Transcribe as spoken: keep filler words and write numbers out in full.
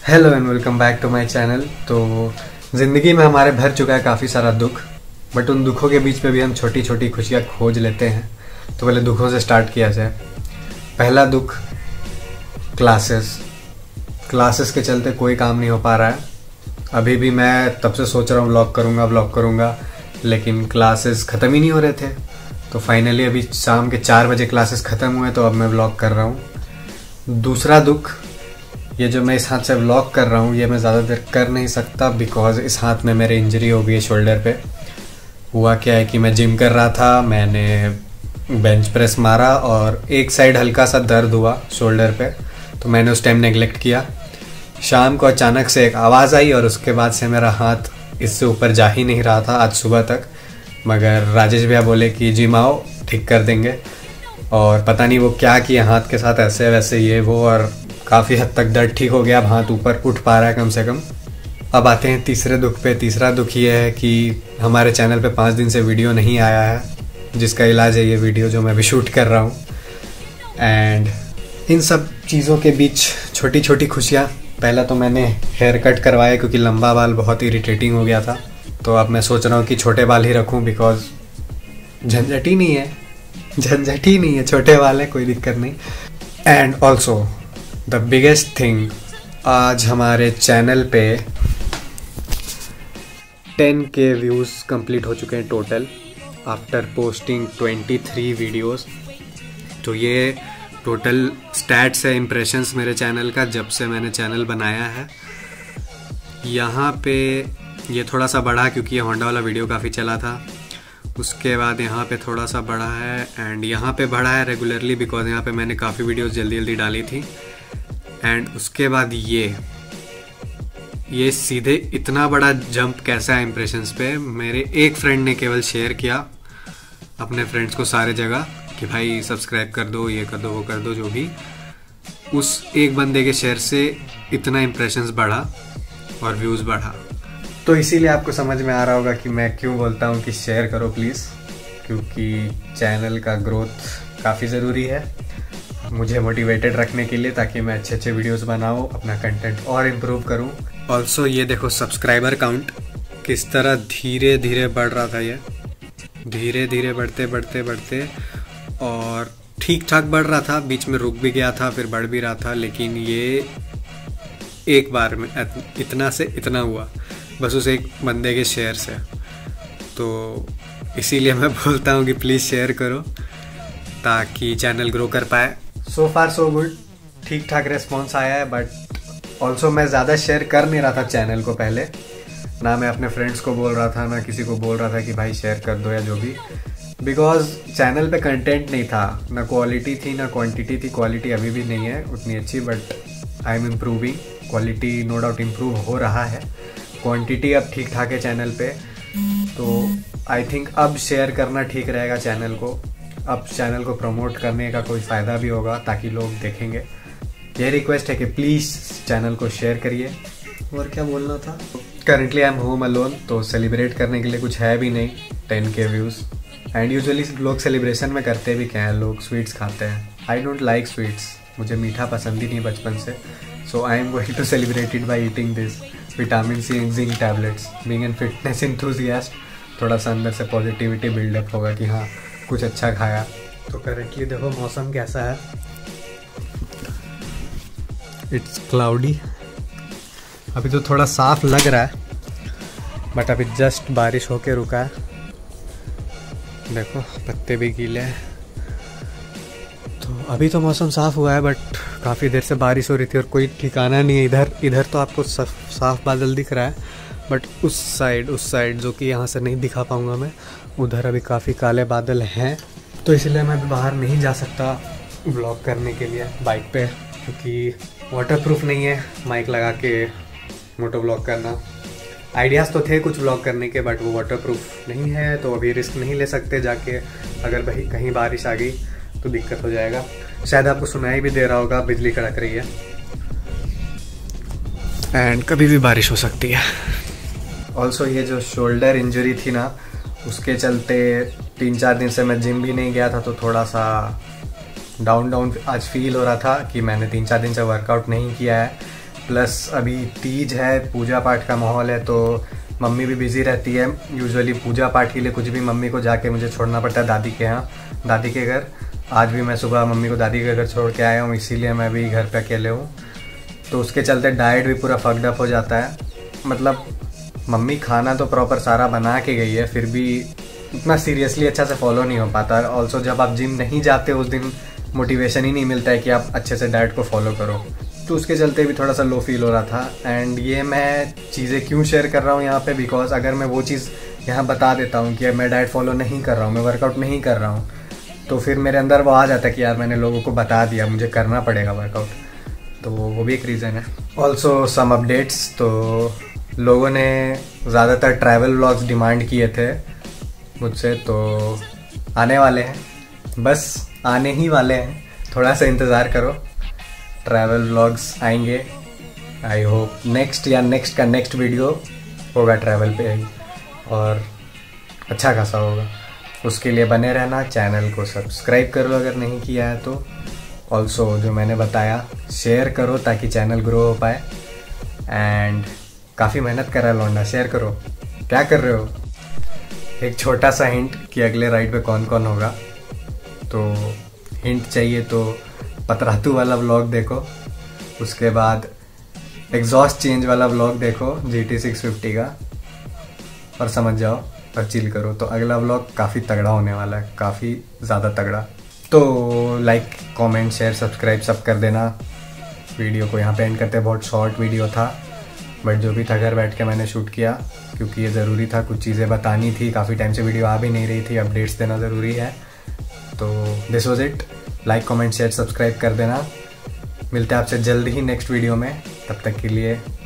Hello and welcome back to my channel. तो ज़िंदगी में हमारे भर चुका है काफ़ी सारा दुख, बट उन दुखों के बीच में भी हम छोटी छोटी खुशियाँ खोज लेते हैं। तो पहले दुखों से स्टार्ट किया जाए। पहला दुख क्लासेस क्लासेस के चलते कोई काम नहीं हो पा रहा है। अभी भी मैं तब से सोच रहा हूँ व्लॉग करूँगा व्लॉग करूँगा लेकिन क्लासेस ख़त्म ही नहीं हो रहे थे। तो फाइनली अभी शाम के चार बजे क्लासेस ख़त्म हुए तो अब मैं व्लॉग कर रहा हूँ। दूसरा दुख, ये जो मैं इस हाथ से व्लॉग कर रहा हूँ ये मैं ज़्यादा देर कर नहीं सकता बिकॉज इस हाथ में मेरे इंजरी हो गई है शोल्डर पे। हुआ क्या है कि मैं जिम कर रहा था, मैंने बेंच प्रेस मारा और एक साइड हल्का सा दर्द हुआ शोल्डर पे, तो मैंने उस टाइम नेगलेक्ट किया। शाम को अचानक से एक आवाज़ आई और उसके बाद से मेरा हाथ इससे ऊपर जा ही नहीं रहा था आज सुबह तक। मगर राजेश भैया बोले कि जिम आओ ठीक कर देंगे, और पता नहीं वो क्या किया हाथ के साथ, ऐसे वैसे ये वो, और काफ़ी हद तक दर्द ठीक हो गया। अब हाथ ऊपर उठ पा रहा है कम से कम। अब आते हैं तीसरे दुख पे। तीसरा दुख ये है कि हमारे चैनल पे पाँच दिन से वीडियो नहीं आया है, जिसका इलाज है ये वीडियो जो मैं अभी शूट कर रहा हूँ। एंड इन सब चीज़ों के बीच छोटी छोटी खुशियाँ। पहला तो मैंने हेयर कट करवाया क्योंकि लंबा बाल बहुत इरिटेटिंग हो गया था। तो अब मैं सोच रहा हूँ कि छोटे बाल ही रखूँ बिकॉज झंझट ही नहीं है झंझट ही नहीं है छोटे बाल है, कोई दिक्कत नहीं। And also the biggest thing, आज हमारे चैनल पे टेन के व्यूज़ कंप्लीट हो चुके हैं total after posting twenty three videos. तो ये टोटल स्टैट्स है, इम्प्रेशंस मेरे चैनल का जब से मैंने चैनल बनाया है। यहाँ पे ये थोड़ा सा बढ़ा क्योंकि ये होंडा वाला वीडियो काफ़ी चला था। उसके बाद यहाँ पे थोड़ा सा बढ़ा है एंड यहाँ पे बढ़ा है रेगुलरली बिकॉज यहाँ पे मैंने काफ़ी वीडियोस जल्दी जल्दी डाली थी। एंड उसके बाद ये ये सीधे इतना बड़ा जंप कैसा है इम्प्रेशंस पे। मेरे एक फ्रेंड ने केवल शेयर किया अपने फ्रेंड्स को सारे जगह कि भाई सब्सक्राइब कर दो, ये कर दो, वो कर दो, जो भी। उस एक बंदे के शेयर से इतना इम्प्रेशंस बढ़ा और व्यूज़ बढ़ा। तो इसीलिए आपको समझ में आ रहा होगा कि मैं क्यों बोलता हूँ कि शेयर करो प्लीज़, क्योंकि चैनल का ग्रोथ काफ़ी ज़रूरी है मुझे मोटिवेटेड रखने के लिए, ताकि मैं अच्छे अच्छे वीडियोस बनाऊँ, अपना कंटेंट और इम्प्रूव करूँ। ऑल्सो ये देखो सब्सक्राइबर काउंट किस तरह धीरे धीरे बढ़ रहा था। ये धीरे धीरे बढ़ते बढ़ते बढ़ते और ठीक ठाक बढ़ रहा था, बीच में रुक भी गया था फिर बढ़ भी रहा था, लेकिन ये एक बार में इतना से इतना हुआ बस उस एक बंदे के शेयर से। तो इसीलिए मैं बोलता हूँ कि प्लीज़ शेयर करो ताकि चैनल ग्रो कर पाए। सो फार सो गुड, ठीक ठाक रेस्पॉन्स आया है। बट ऑल्सो मैं ज़्यादा शेयर कर नहीं रहा था चैनल को पहले, ना मैं अपने फ्रेंड्स को बोल रहा था ना किसी को बोल रहा था कि भाई शेयर कर दो या जो भी, बिकॉज चैनल पे कंटेंट नहीं था, ना क्वालिटी थी ना क्वांटिटी थी। क्वालिटी अभी भी नहीं है उतनी अच्छी, but I am improving. Quality no doubt improve हो रहा है, क्वांटिटी अब ठीक ठाक है चैनल पे। तो आई थिंक अब शेयर करना ठीक रहेगा चैनल को। अब चैनल को प्रमोट करने का कोई फ़ायदा भी होगा ताकि लोग देखेंगे। ये रिक्वेस्ट है कि प्लीज़ चैनल को शेयर करिए। और क्या बोलना था, currently I am home alone, तो सेलिब्रेट करने के लिए कुछ है भी नहीं टेन के व्यूज़। एंड यूजुअली लोग सेलिब्रेशन में करते भी क्या है, लोग स्वीट्स खाते हैं। आई डोंट लाइक स्वीट्स, मुझे मीठा पसंद ही नहीं बचपन से। So I am going to celebrate it by eating this vitamin C and zinc tablets. Being an fitness enthusiast, थोड़ा सा अंदर से पॉजिटिविटी बिल्डअप होगा कि हाँ कुछ अच्छा खाया। तो करेंटली देखो मौसम कैसा है, इट्स क्लाउडी। अभी तो थोड़ा साफ लग रहा है बट अभी जस्ट बारिश होके रुका है। देखो पत्ते भी गीले हैं। तो अभी तो मौसम साफ हुआ है बट काफ़ी देर से बारिश हो रही थी और कोई ठिकाना नहीं है। इधर इधर तो आपको साफ बादल दिख रहा है, बट उस साइड उस साइड जो कि यहाँ से नहीं दिखा पाऊँगा मैं, उधर अभी काफ़ी काले बादल हैं। तो इसलिए मैं अभी बाहर नहीं जा सकता व्लॉग करने के लिए बाइक पे, क्योंकि वाटरप्रूफ नहीं है माइक लगा के मोटो व्लॉग करना। आइडियाज़ तो थे कुछ व्लॉग करने के बट वो वाटरप्रूफ नहीं है, तो अभी रिस्क नहीं ले सकते जाके। अगर भाई कहीं बारिश आ गई तो दिक्कत हो जाएगा। शायद आपको सुनाई भी दे रहा होगा, बिजली कड़क रही है एंड कभी भी बारिश हो सकती है। ऑल्सो ये जो शोल्डर इंजरी थी ना, उसके चलते तीन चार दिन से मैं जिम भी नहीं गया था, तो थोड़ा सा डाउन डाउन आज फील हो रहा था कि मैंने तीन चार दिन से वर्कआउट नहीं किया है। प्लस अभी तीज है, पूजा पाठ का माहौल है, तो मम्मी भी बिज़ी रहती है। यूजुअली पूजा पाठ के लिए कुछ भी मम्मी को जाके मुझे छोड़ना पड़ता है दादी के यहाँ, दादी के घर। आज भी मैं सुबह मम्मी को दादी के घर छोड़ के आया हूँ, इसीलिए मैं भी घर पे अकेले हूँ। तो उसके चलते डाइट भी पूरा फक्ड अप हो जाता है। मतलब मम्मी खाना तो प्रॉपर सारा बना के गई है, फिर भी इतना सीरियसली अच्छा से फॉलो नहीं हो पाता। ऑल्सो जब आप जिम नहीं जाते उस दिन मोटिवेशन ही नहीं मिलता है कि आप अच्छे से डाइट को फॉलो करो, तो उसके चलते भी थोड़ा सा लो फील हो रहा था। एंड ये मैं चीज़ें क्यों शेयर कर रहा हूँ यहाँ पे, बिकॉज अगर मैं वो चीज़ यहाँ बता देता हूँ कि मैं डाइट फॉलो नहीं कर रहा हूँ, मैं वर्कआउट नहीं कर रहा हूँ, तो फिर मेरे अंदर वो आ जाता है कि यार मैंने लोगों को बता दिया, मुझे करना पड़ेगा वर्कआउट। तो वो भी एक रीज़न है। ऑल्सो सम अपडेट्स, तो लोगों ने ज़्यादातर ट्रैवल व्लॉग्स डिमांड किए थे मुझसे, तो आने वाले हैं, बस आने ही वाले हैं, थोड़ा सा इंतज़ार करो। ट्रैवल व्लॉग्स आएंगे, आई होप नेक्स्ट या नेक्स्ट का नेक्स्ट वीडियो होगा ट्रैवल पे ही, और अच्छा खासा होगा। उसके लिए बने रहना, चैनल को सब्सक्राइब कर लो अगर नहीं किया है तो। ऑल्सो जो मैंने बताया शेयर करो ताकि चैनल ग्रो हो पाए। एंड काफ़ी मेहनत कर रहा है लौंडा, शेयर करो। क्या कर रहे हो? एक छोटा सा हिंट कि अगले राइड पे कौन कौन होगा, तो हिंट चाहिए तो पतरातू वाला व्लॉग देखो, उसके बाद एग्जॉस्ट चेंज वाला व्लॉग देखो जी टी सिक्स फिफ्टी का, और समझ जाओ और चिल करो। तो अगला व्लॉग काफ़ी तगड़ा होने वाला है, काफ़ी ज़्यादा तगड़ा। तो लाइक कमेंट शेयर सब्सक्राइब सब कर देना। वीडियो को यहाँ पे एंड करते हैं, बहुत शॉर्ट वीडियो था, बट जो भी था घर बैठ के मैंने शूट किया क्योंकि ये ज़रूरी था, कुछ चीज़ें बतानी थी, काफ़ी टाइम से वीडियो आ भी नहीं रही थी, अपडेट्स देना ज़रूरी है। तो this was it. Like comment share subscribe कर देना। मिलते हैं आपसे जल्द ही नेक्स्ट वीडियो में, तब तक के लिए